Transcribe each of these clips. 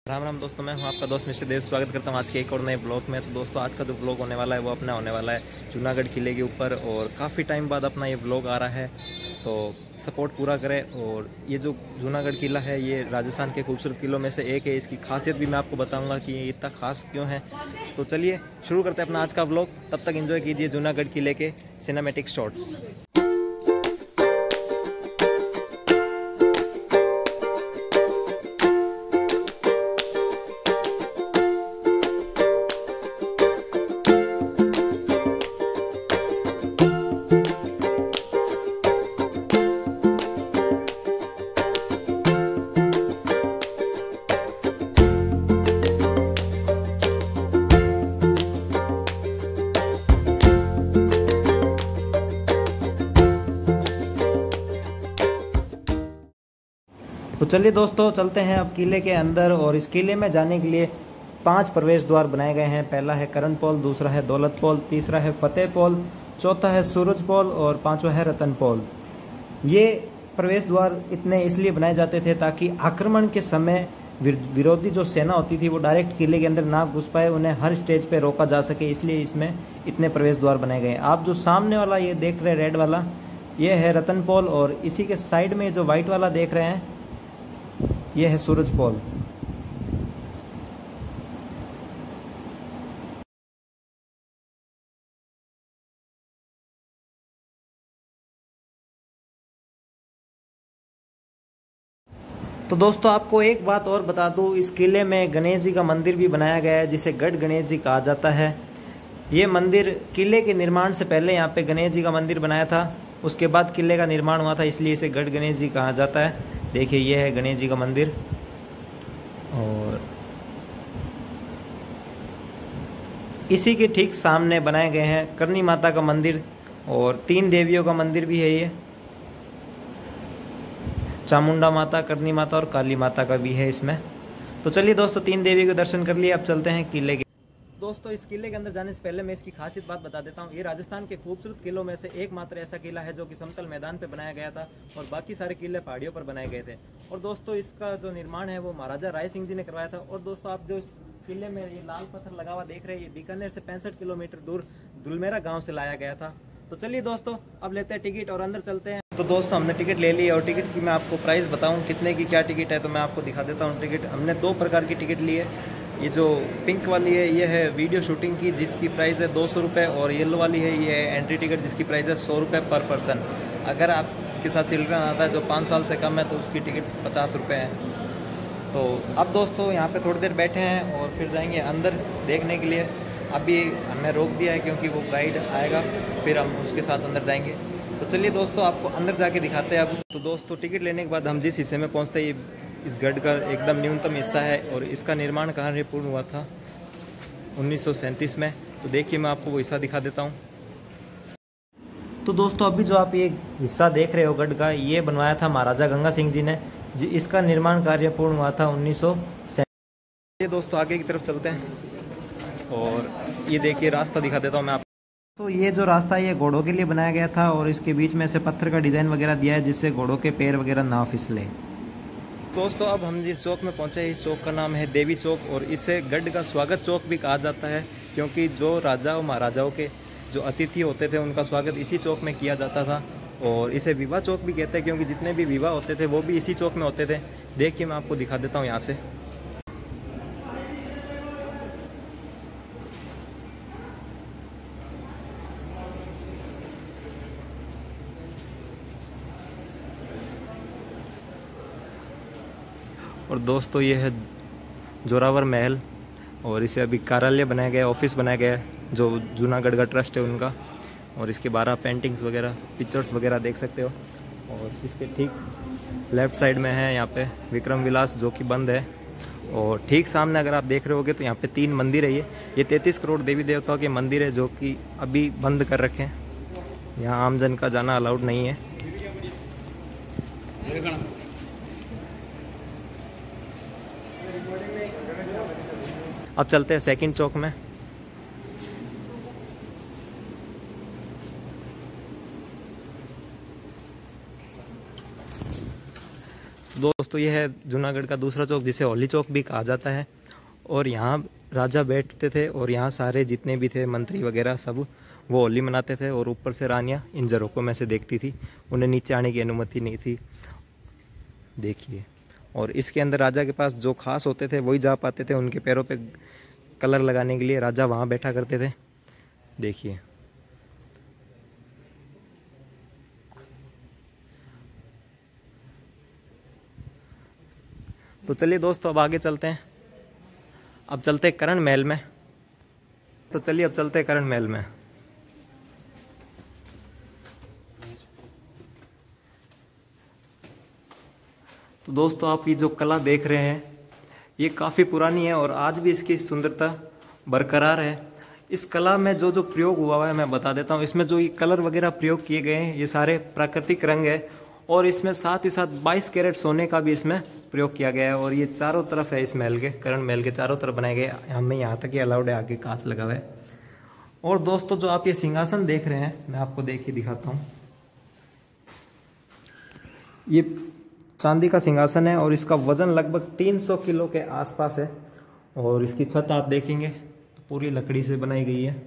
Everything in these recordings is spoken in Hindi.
राम राम दोस्तों, मैं हूं आपका दोस्त मिस्टर देव। स्वागत करता हूं आज के एक और नए ब्लॉग में। तो दोस्तों, आज का जो ब्लॉग होने वाला है वो अपना होने वाला है जूनागढ़ किले के ऊपर, और काफ़ी टाइम बाद अपना ये ब्लॉग आ रहा है, तो सपोर्ट पूरा करें। और ये जो जूनागढ़ किला है ये राजस्थान के खूबसूरत किलों में से एक है। इसकी खासियत भी मैं आपको बताऊँगा कि ये इतना खास क्यों है। तो चलिए शुरू करते हैं अपना आज का ब्लॉग। तब तक एंजॉय कीजिए जूनागढ़ किले के सिनेमैटिक शॉट्स। तो चलिए दोस्तों, चलते हैं अब किले के अंदर। और इस किले में जाने के लिए 5 प्रवेश द्वार बनाए गए हैं। पहला है करण पोल, दूसरा है दौलत पोल, तीसरा है फतेह पोल, चौथा है सूरज पोल और पांचवा है रतन पोल। ये प्रवेश द्वार इतने इसलिए बनाए जाते थे ताकि आक्रमण के समय विरोधी जो सेना होती थी वो डायरेक्ट किले के अंदर ना घुस पाए, उन्हें हर स्टेज पे रोका जा सके, इसलिए इसमें इतने प्रवेश द्वार बनाए गए। आप जो सामने वाला ये देख रहे हैं रेड वाला, ये है रतन पोल, और इसी के साइड में जो व्हाइट वाला देख रहे हैं यह है सूरज पोल। तो दोस्तों, आपको एक बात और बता दूं, इस किले में गणेश जी का मंदिर भी बनाया गया है जिसे गढ़ गणेश जी कहा जाता है। ये मंदिर किले के निर्माण से पहले यहाँ पे गणेश जी का मंदिर बनाया था, उसके बाद किले का निर्माण हुआ था, इसलिए इसे गढ़ गणेश जी कहा जाता है। देखिए, ये है गणेश जी का मंदिर, और इसी के ठीक सामने बनाए गए हैं करनी माता का मंदिर, और 3 देवियों का मंदिर भी है। ये चामुंडा माता, करनी माता और काली माता का भी है इसमें। तो चलिए दोस्तों, 3 देवी के दर्शन कर लिए, अब चलते हैं किले के। दोस्तों, इस किले के अंदर जाने से पहले मैं इसकी खासियत बात बता देता हूँ। ये राजस्थान के खूबसूरत किलों में से एकमात्र ऐसा किला है जो कि समतल मैदान पे बनाया गया था, और बाकी सारे किले पहाड़ियों पर बनाए गए थे। और दोस्तों, इसका जो निर्माण है वो महाराजा राय सिंह जी ने करवाया था। और दोस्तों, आप जो इस किले में ये लाल पत्थर लगा हुआ देख रहे हैं, ये बीकानेर से 65 किलोमीटर दूर दुलमेरा गाँव से लाया गया था। तो चलिए दोस्तों, अब लेते हैं टिकट और अंदर चलते हैं। तो दोस्तों, हमने टिकट ले ली, और टिकट की मैं आपको प्राइस बताऊं कितने की क्या टिकट है, तो मैं आपको दिखा देता हूं। टिकट हमने 2 प्रकार की टिकट ली है। ये जो पिंक वाली है ये है वीडियो शूटिंग की, जिसकी प्राइस है 200 रुपये, और येलो वाली है ये है एंट्री टिकट, जिसकी प्राइस है 100 रुपये पर पर्सन। अगर आपके साथ चिल्ड्रन आता है जो 5 साल से कम है तो उसकी टिकट 50 रुपये है। तो अब दोस्तों, यहाँ पे थोड़ी देर बैठे हैं और फिर जाएंगे अंदर देखने के लिए। अभी हमने रोक दिया है क्योंकि वो गाइड आएगा, फिर हम उसके साथ अंदर जाएंगे। तो चलिए दोस्तों, आपको अंदर जाके दिखाते हैं अब। तो दोस्तों, टिकट लेने के बाद हम जिस हिस्से में पहुंचते हैं, ये इस गढ़ का एकदम न्यूनतम हिस्सा है, और इसका निर्माण कार्य पूर्ण हुआ था 1937 में। तो देखिए, मैं आपको वो हिस्सा दिखा देता हूँ। तो दोस्तों, अभी जो आप ये हिस्सा देख रहे हो गढ़ का, ये बनवाया था महाराजा गंगा सिंह जी ने, जी इसका निर्माण कार्य पूर्ण हुआ था 1937। ये दोस्तों, आगे की तरफ चलते हैं, और ये देखिए रास्ता दिखा देता हूँ मैं आपको। तो ये जो रास्ता है ये घोड़ों के लिए बनाया गया था, और इसके बीच में से पत्थर का डिज़ाइन वगैरह दिया है जिससे घोड़ों के पैर वगैरह ना फिसले। दोस्तों, अब हम जिस चौक में पहुंचे, इस चौक का नाम है देवी चौक, और इसे गढ़ का स्वागत चौक भी कहा जाता है, क्योंकि जो राजा और महाराजाओं के जो अतिथि होते थे उनका स्वागत इसी चौक में किया जाता था। और इसे विवाह चौक भी कहते हैं, क्योंकि जितने भी विवाह होते थे वो भी इसी चौक में होते थे। देखिए, मैं आपको दिखा देता हूँ यहाँ से। और दोस्तों, ये है जोरावर महल, और इसे अभी कार्यालय बनाया गया है, ऑफिस बनाया गया है, जो जूनागढ़ का ट्रस्ट है उनका। और इसके 12 पेंटिंग्स वगैरह, पिक्चर्स वगैरह देख सकते हो। और इसके ठीक लेफ्ट साइड में है यहाँ पे विक्रम विलास, जो कि बंद है। और ठीक सामने अगर आप देख रहे होगे तो यहाँ पे 3 मंदिर है। ये 33 करोड़ देवी देवताओं के मंदिर है, जो कि अभी बंद कर रखे हैं। यहाँ आमजन का जाना अलाउड नहीं है। अब चलते हैं सेकंड चौक में। दोस्तों ये है जूनागढ़ का दूसरा चौक, जिसे होली चौक भी कहा जाता है। और यहाँ राजा बैठते थे और यहाँ सारे जितने भी थे मंत्री वगैरह सब वो होली मनाते थे। और ऊपर से रानियाँ इन झरोकों में से देखती थी, उन्हें नीचे आने की अनुमति नहीं थी, देखिए। और इसके अंदर राजा के पास जो खास होते थे वही जा पाते थे, उनके पैरों पे कलर लगाने के लिए राजा वहाँ बैठा करते थे, देखिए। तो चलिए दोस्तों अब आगे चलते हैं। अब चलते हैं करण महल में। तो चलिए अब चलते हैं करण महल में। तो दोस्तों आप ये जो कला देख रहे हैं ये काफ़ी पुरानी है और आज भी इसकी सुंदरता बरकरार है। इस कला में जो जो प्रयोग हुआ है मैं बता देता हूँ। इसमें जो ये कलर वगैरह प्रयोग किए गए हैं ये सारे प्राकृतिक रंग है और इसमें साथ ही साथ 22 कैरेट सोने का भी इसमें प्रयोग किया गया है। और ये चारों तरफ है, इस महल के, करण महल के चारों तरफ बनाए गए। हमें यहाँ तक ही अलाउड है, आगे कांच लगा हुआ है। और दोस्तों जो आप ये सिंहासन देख रहे हैं मैं आपको देखिए दिखाता हूँ। ये चांदी का सिंहासन है और इसका वजन लगभग 300 किलो के आसपास है। और इसकी छत आप देखेंगे तो पूरी लकड़ी से बनाई गई है।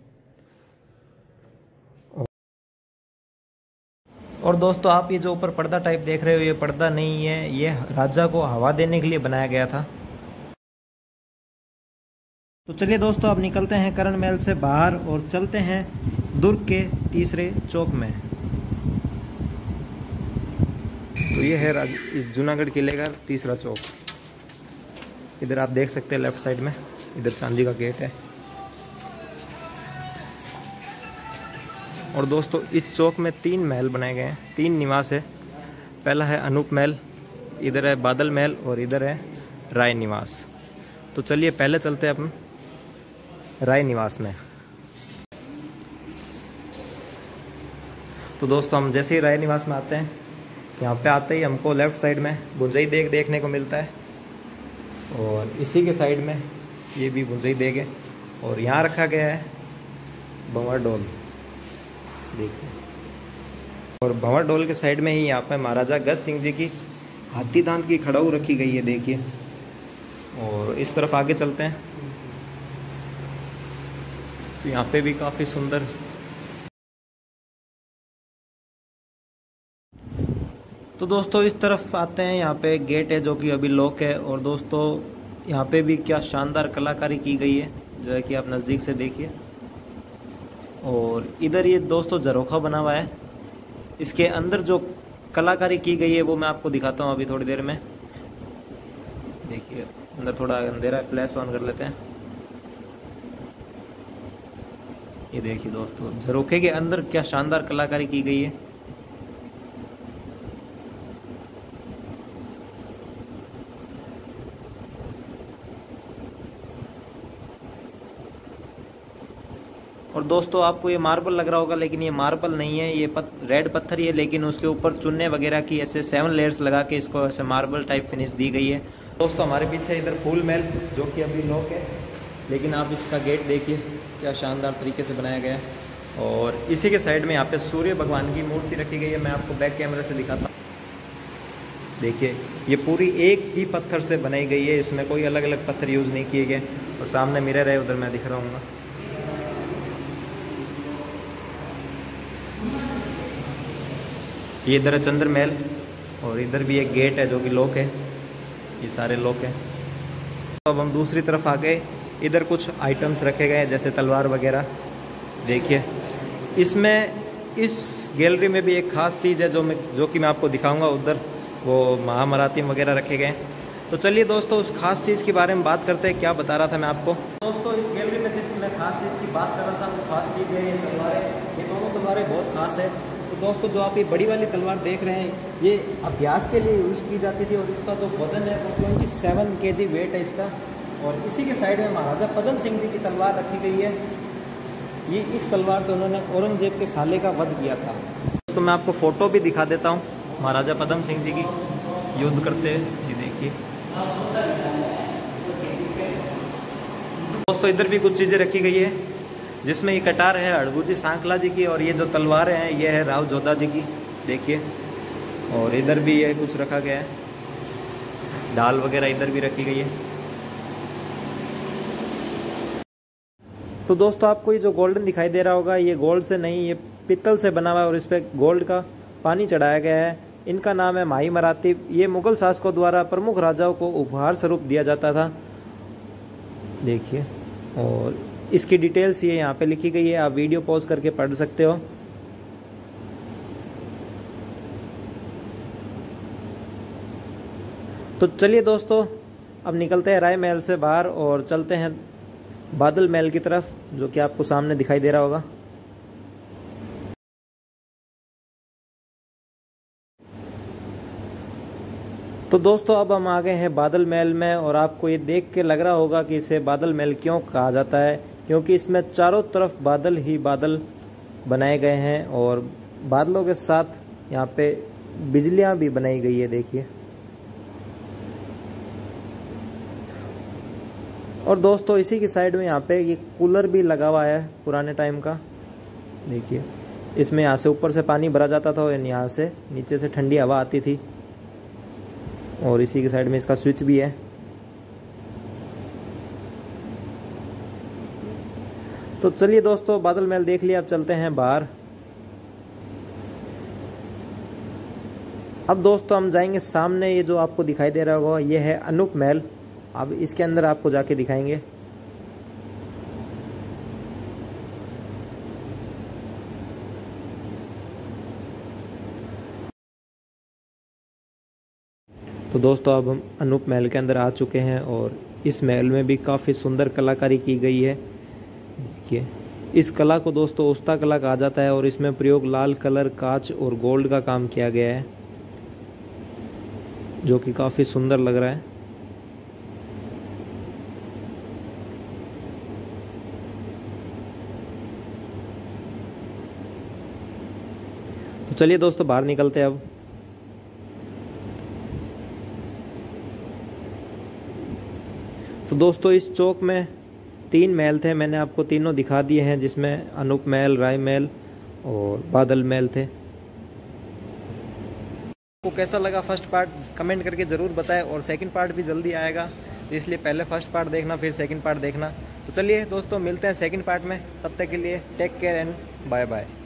और दोस्तों आप ये जो ऊपर पर्दा टाइप देख रहे हो ये पर्दा नहीं है, ये राजा को हवा देने के लिए बनाया गया था। तो चलिए दोस्तों अब निकलते हैं करण महल से बाहर और चलते हैं दुर्ग के तीसरे चौक में। तो ये है इस जूनागढ़ किले का तीसरा चौक। इधर आप देख सकते हैं लेफ्ट साइड में, इधर चांदी का गेट है। और दोस्तों इस चौक में 3 महल बनाए गए हैं, 3 निवास है। पहला है अनूप महल, इधर है बादल महल और इधर है राय निवास। तो चलिए पहले चलते हैं अपन राय निवास में। तो दोस्तों हम जैसे ही राय निवास में आते हैं, यहाँ पे आते ही हमको लेफ्ट साइड में भुंजई देग देखने को मिलता है और इसी के साइड में ये भी भुंजई देग है। और यहाँ रखा गया है भंवर डोल, देखिए। और भंवर डोल के साइड में ही यहाँ पे महाराजा गज सिंह जी की हाथी दांत की खड़ाऊ रखी गई है, देखिए। और इस तरफ आगे चलते हैं तो यहाँ पे भी काफ़ी सुंदर। तो दोस्तों इस तरफ आते हैं, यहाँ पे गेट है जो कि अभी लॉक है। और दोस्तों यहाँ पे भी क्या शानदार कलाकारी की गई है, जो है कि आप नज़दीक से देखिए। और इधर ये दोस्तों झरोखा बना हुआ है, इसके अंदर जो कलाकारी की गई है वो मैं आपको दिखाता हूँ अभी थोड़ी देर में। देखिए अंदर थोड़ा अंधेरा है, फ्लैश ऑन कर लेते हैं। ये देखिए दोस्तों झरोखे के अंदर क्या शानदार कलाकारी की गई है। और दोस्तों आपको ये मार्बल लग रहा होगा, लेकिन ये मार्बल नहीं है, ये रेड पत्थर ही है। लेकिन उसके ऊपर चुन्ने वगैरह की ऐसे 7 लेयर्स लगा के इसको ऐसे मार्बल टाइप फिनिश दी गई है। दोस्तों हमारे पीछे इधर फूल महल जो कि अभी लॉक है, लेकिन आप इसका गेट देखिए क्या शानदार तरीके से बनाया गया है। और इसी के साइड में यहाँ पे सूर्य भगवान की मूर्ति रखी गई है। मैं आपको बैक कैमरे से दिखाता हूँ, देखिए ये पूरी एक ही पत्थर से बनाई गई है, इसमें कोई अलग अलग पत्थर यूज़ नहीं किए गए। और सामने मिरर है, उधर मैं दिख रहा हूँ। ये इधर है चंद्र महल और इधर भी एक गेट है जो कि लॉक है, ये सारे लॉक है। तो अब हम दूसरी तरफ आ गए, इधर कुछ आइटम्स रखे गए हैं जैसे तलवार वगैरह, देखिए। इसमें इस गैलरी में भी एक ख़ास चीज़ है जो कि मैं आपको दिखाऊंगा। उधर वो महामरातिम वगैरह रखे गए हैं। तो चलिए दोस्तों उस खास चीज़ के बारे में बात करते हैं। क्या बता रहा था मैं आपको दोस्तों, इस गैलरी में जिस मैं खास चीज़ की बात कर रहा था वो खास चीज़ है ये तलवारें। ये दोनों तलवारें बहुत खास है। तो दोस्तों जो आप ये बड़ी वाली तलवार देख रहे हैं ये अभ्यास के लिए यूज़ की जाती थी और इसका जो वजन है वो 27 kg वेट है इसका। और इसी के साइड में महाराजा पदम सिंह जी की तलवार रखी गई है। ये इस तलवार से उन्होंने औरंगजेब के साले का वध किया था। दोस्तों मैं आपको फ़ोटो भी दिखा देता हूँ महाराजा पदम सिंह जी की युद्ध करते हैं, ये देखिए। दोस्तों इधर भी कुछ चीज़ें रखी गई है जिसमें ये कटार है अड़बूजी सांकला जी की और ये जो तलवारें हैं ये है राव जोधा जी की, देखिए। और इधर भी ये कुछ रखा गया है दाल वगैरह इधर भी रखी गई है। तो दोस्तों आपको ये जो गोल्डन दिखाई दे रहा होगा, ये गोल्ड से नहीं, ये पित्तल से बना हुआ है और इस पर गोल्ड का पानी चढ़ाया गया है। इनका नाम है माही मरातीब। ये मुगल शासकों द्वारा प्रमुख राजाओं को उपहार स्वरूप दिया जाता था, देखिए। और इसकी डिटेल्स ये यहाँ पे लिखी गई है, आप वीडियो पॉज करके पढ़ सकते हो। तो चलिए दोस्तों, अब निकलते हैं राय महल से बाहर और चलते हैं बादल महल की तरफ, जो कि आपको सामने दिखाई दे रहा होगा। तो दोस्तों अब हम आ गए हैं बादल महल में, और आपको ये देख के लग रहा होगा कि इसे बादल महल क्यों कहा जाता है, क्योंकि इसमें चारों तरफ बादल ही बादल बनाए गए हैं और बादलों के साथ यहाँ पे बिजलियाँ भी बनाई गई है, देखिए। और दोस्तों इसी की साइड में यहाँ पे ये कूलर भी लगा हुआ है पुराने टाइम का, देखिए। इसमें यहाँ से ऊपर से पानी भरा जाता था और यहाँ से नीचे से ठंडी हवा आती थी, और इसी की साइड में इसका स्विच भी है। तो चलिए दोस्तों, बादल महल देख लिया, अब चलते हैं बाहर। अब दोस्तों हम जाएंगे सामने, ये जो आपको दिखाई दे रहा होगा ये है अनूप महल। अब इसके अंदर आपको जाके दिखाएंगे। तो दोस्तों अब हम अनूप महल के अंदर आ चुके हैं, और इस महल में भी काफ़ी सुंदर कलाकारी की गई है, देखिए। इस कला को दोस्तों उस्ता कला कहा जाता है, और इसमें प्रयोग लाल कलर, कांच और गोल्ड का काम किया गया है, जो कि काफ़ी सुंदर लग रहा है। तो चलिए दोस्तों बाहर निकलते हैं अब। तो दोस्तों इस चौक में 3 महल थे, मैंने आपको तीनों दिखा दिए हैं, जिसमें अनूप महल, राय महल और बादल महल थे। आपको कैसा लगा फर्स्ट पार्ट कमेंट करके ज़रूर बताएं, और सेकंड पार्ट भी जल्दी आएगा, तो इसलिए पहले फर्स्ट पार्ट देखना फिर सेकंड पार्ट देखना। तो चलिए दोस्तों मिलते हैं सेकंड पार्ट में, तब तक के लिए take care and bye bye.